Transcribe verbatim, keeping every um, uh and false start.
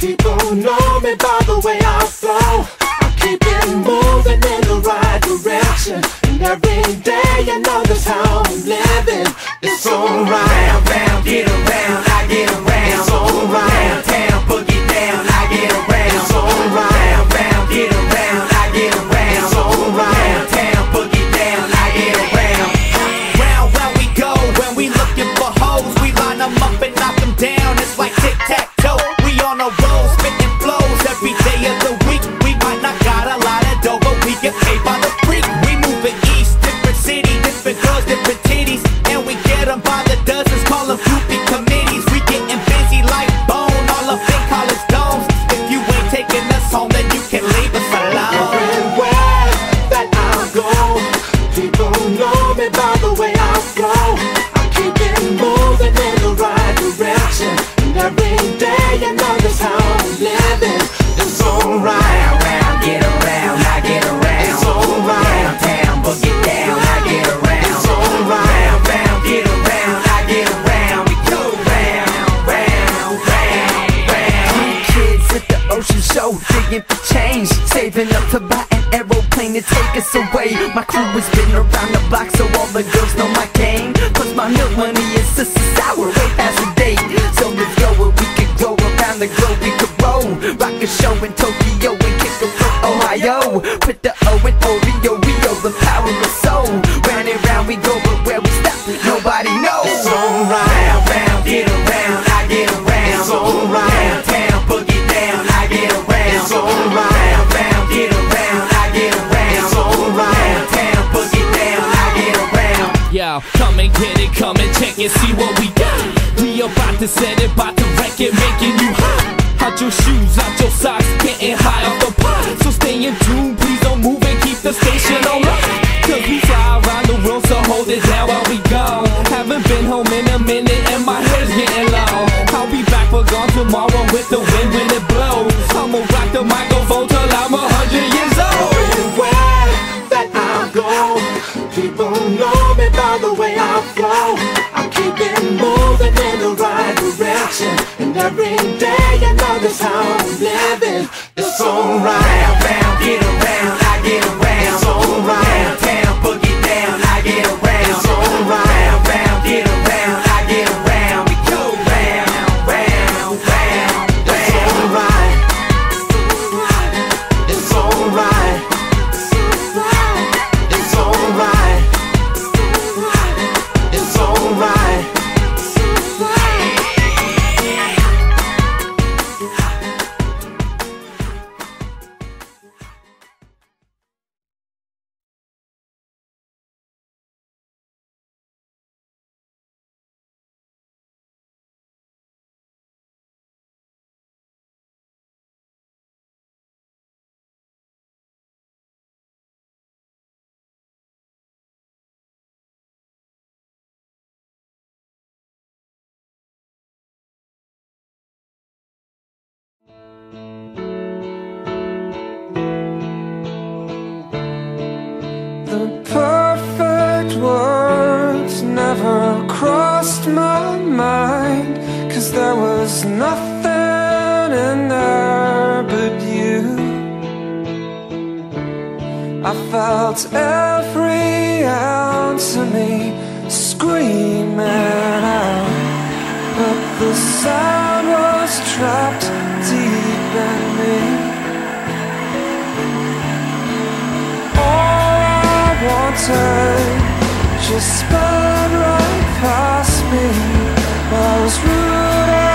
People know me by the way I flow. I keep it moving in the right direction, and every day you know that's how I'm living. It's alright. Round, round, get around, I get around. It's alright. Downtown, boogie down, I get around. It's alright. Round, round, get around, I get around. It's alright. Downtown, boogie down, I get around. Round, round we go, when we looking for hoes, we line them up and knock them down. It's like tic-tac-toe, we on a roll, spitting flows every day of the week. We might not got a lot of dough, but we get paid by the freak. We moving east, different city, different girls, different titties, and we get them by the dozens, call them groupie committees. We getting busy like Bone, all up in college domes. If you ain't taking us home, then you can leave us alone. Everywhere that I go, people know me by the way I flow. I keep it moving in the right direction, and every day you know that's how I'm living. It's alright. Round, round, get around, I get around. It's alright. Downtown, boogie down, I get around. It's alright. Round, round, get around, I get around. We go round, round, round, round. Kids at the ocean show, digging for change, saving up to buy an aeroplane to take us away. My crew has been around the block, so all the girls know my game. Plus my milk money is sister sour, way past the date. So let's go where we could go around the globe. We could roll, rock a show in Tokyo and kick it from Ohio. Put the O in Oreo, Rio, the power of soul. Round and round we go, but where we stop, nobody knows. It's alright. Round, round, get around, I get around. It's alright. Downtown, boogie down, I get around. It's alright. Round, round, get around, I get around. It's alright. Downtown, boogie down, I get around. Yo, come and get it, come and check it, see what we got. We about to set it, about to wreck it, making you hot. Out your shoes, out your socks, getting high off the pot. So stay in tune, please don't move and keep the station on lock. Cause we fly around the world, so hold it down while we gone. Haven't been home in a minute and my hair's getting long. I'll be back for gone tomorrow with the wind when it blows. I'ma rock the microphone till I'm a hundred years old. Everywhere that I go, people know me by the way I flow. I keep it moving in the right direction, and every day you know that's how I'm living. It's alright. Round, round, get around, I get around. It's alright. Downtown, boogie down, I get around. It's alright. Round, round, get around, I get around. We go round, round, round, It's round. alright. It's alright. It's alright. It's alright. The perfect words never crossed my mind, 'cause there was nothing in there but you. I felt every ounce of me screaming out, but the sound was trapped deep in me. Wanted just sped right past me. I was rooted